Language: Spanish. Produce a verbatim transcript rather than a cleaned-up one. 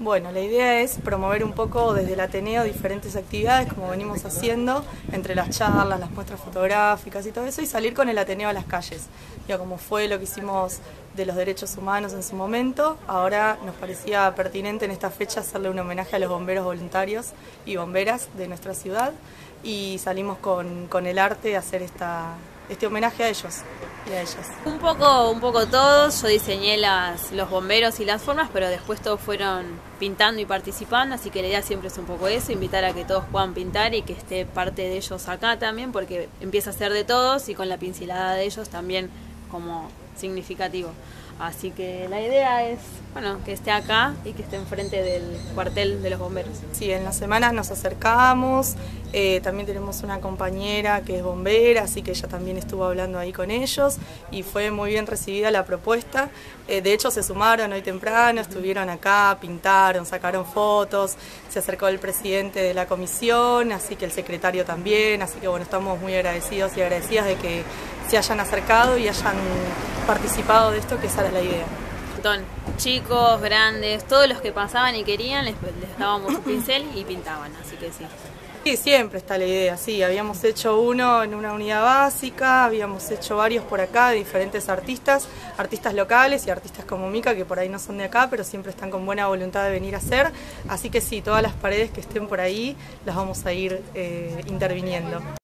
Bueno, la idea es promover un poco desde el Ateneo diferentes actividades como venimos haciendo, entre las charlas, las muestras fotográficas y todo eso, y salir con el Ateneo a las calles. Ya como fue lo que hicimos de los derechos humanos en su momento, ahora nos parecía pertinente en esta fecha hacerle un homenaje a los bomberos voluntarios y bomberas de nuestra ciudad, y salimos con, con el arte a hacer esta, este homenaje a ellos y a ellas. Un poco, un poco todos, yo diseñé las, los bomberos y las formas, pero después todos fueron pintando y participando, así que la idea siempre es un poco eso, invitar a que todos puedan pintar y que esté parte de ellos acá también, porque empieza a ser de todos y con la pincelada de ellos también como significativo. Así que la idea es, bueno, que esté acá y que esté enfrente del cuartel de los bomberos. Sí, en las semanas nos acercamos, eh, también tenemos una compañera que es bombera, así que ella también estuvo hablando ahí con ellos y fue muy bien recibida la propuesta. Eh, de hecho se sumaron hoy temprano, estuvieron acá, pintaron, sacaron fotos, se acercó el presidente de la comisión, así que el secretario también, así que bueno, estamos muy agradecidos y agradecidas de que se hayan acercado y hayan participado de esto, que esa era la idea. Chicos, grandes, todos los que pasaban y querían, les, les dábamos un pincel y pintaban, así que sí. Sí, siempre está la idea, sí, habíamos hecho uno en una unidad básica, habíamos hecho varios por acá de diferentes artistas, artistas locales y artistas como Mica, que por ahí no son de acá, pero siempre están con buena voluntad de venir a hacer, así que sí, todas las paredes que estén por ahí las vamos a ir eh, interviniendo.